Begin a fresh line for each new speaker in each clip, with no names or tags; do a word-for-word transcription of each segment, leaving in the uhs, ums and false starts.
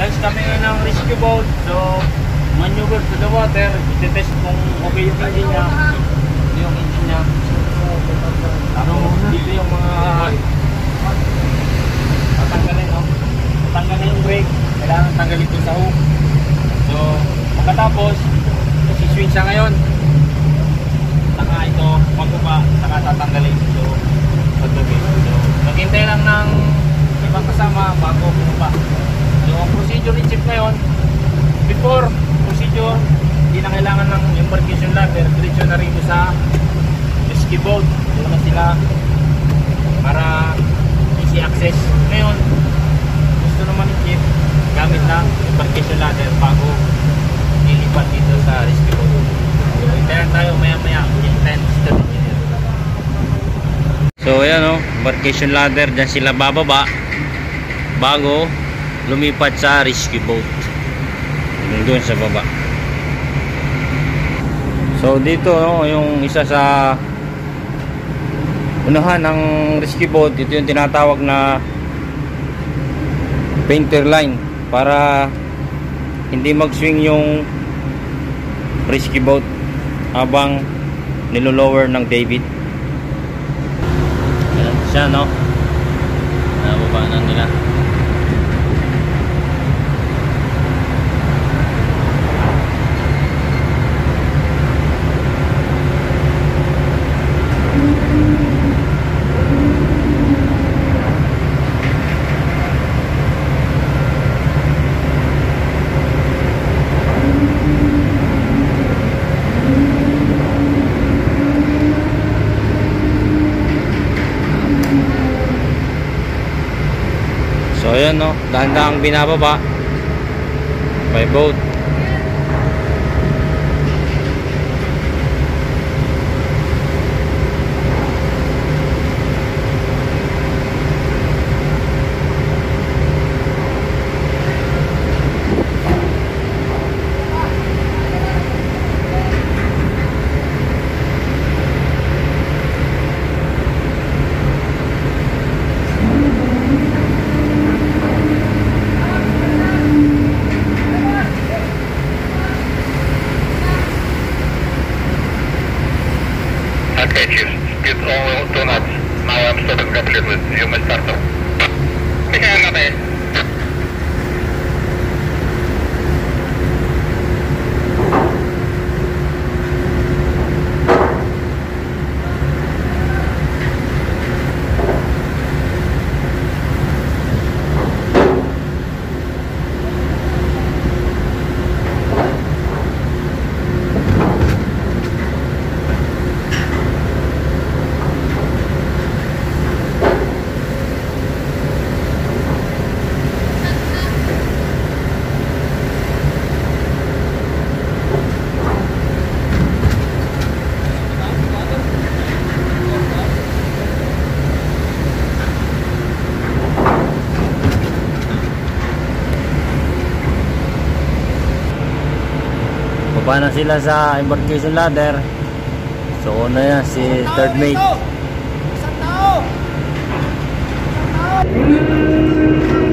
Lunch kami nga ng rescue boat. So, maneuver to the water. Iti-test kung okay yung engine niya. Ito yung engine niya. Tapos, dito yung mga tatanggalin, no? Tatanggalin yung brake. Kailangan tanggalin ito sa hook. So, pagkatapos, isi-switch siya ngayon. Saka ito, magbaba, saka tatanggalin. So, paggabi. So, maghintay lang ng ibang kasama bago bumaba. So, ang procedure ni Chief ngayon, before procedure, hindi na kailangan ng embarkation ladder, diretso na rin sa rescue boat. Doon na sila para easy access. Ngayon, gusto naman ni Chief, gamit na embarkation ladder bago ilipat dito sa rescue boat. So, hintayan tayo maya maya, intense to engineer. So, ayan o, embarkation ladder, dyan sila bababa bago lumipat sa rescue boat doon sa baba. So dito no, yung isa sa unahan ng rescue boat, ito yung tinatawag na painter line para hindi mag-swing yung rescue boat habang nilolower ng David. Ayan siya no, nababa na nila. So ayan no, dahan-dahang binababa by boat.
Okay, Chief. Speed all two knots. Now I'm stopping completely. You may start off. Kaya nga ba eh?
Baba na sila sa embarkation ladder. So una yan si third mate.
Isang tao! Isang tao!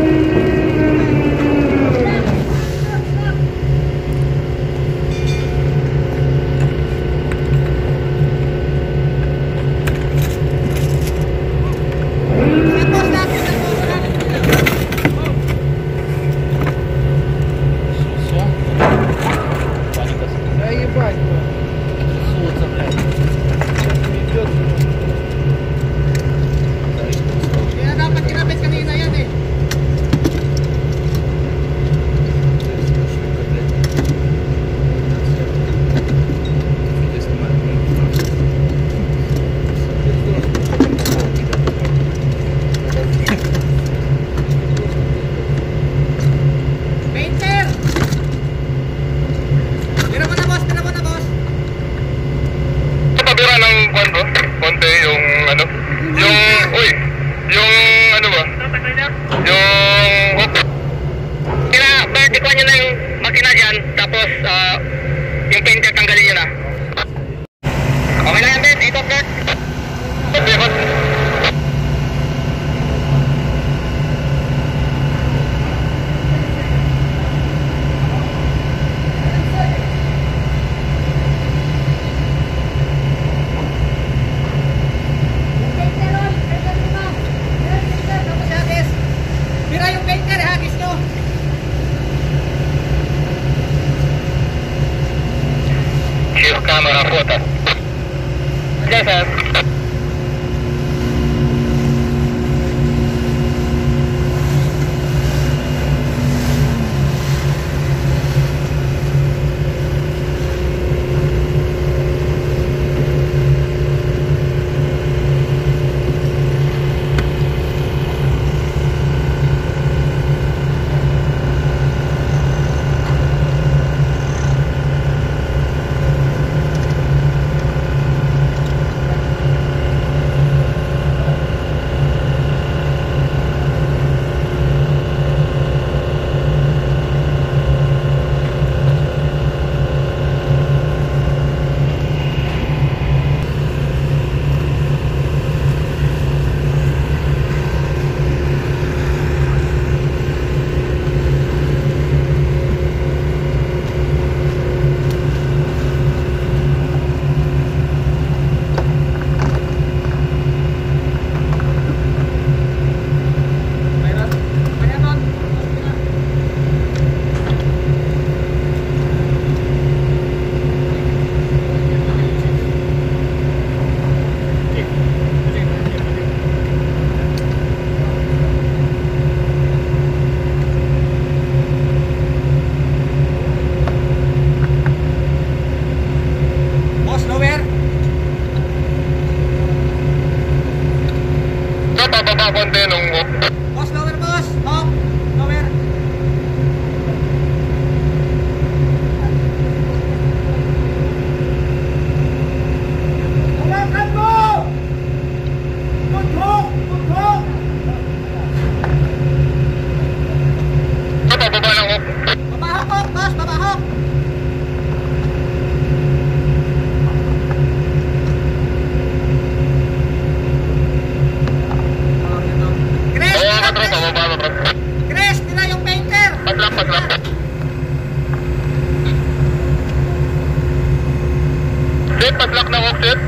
konti yung ano, yung, uy, yung ano ba, yung hook. Kaya, vertical nyo na yung makina dyan, tapos uh, yung painter tanggalin nyo na. Okay na yan, Ben, eight of that.
luggage nyo.
Chief camera photo. Yes, sir.
Boss, nowhere.
So, bababa konti nung...
Boss, nowhere, boss. Hop, nowhere. Hawakan mo! Good hook! Good hook!
So, bababa ng hook.
Babahok, hook, boss, babahok. Chris,
Bawa ka,
tira,
tropa. Bababa na, tropa.
Chris, tira yung painter.
Paslap, paslap. Sir, paslak ng hook, sir.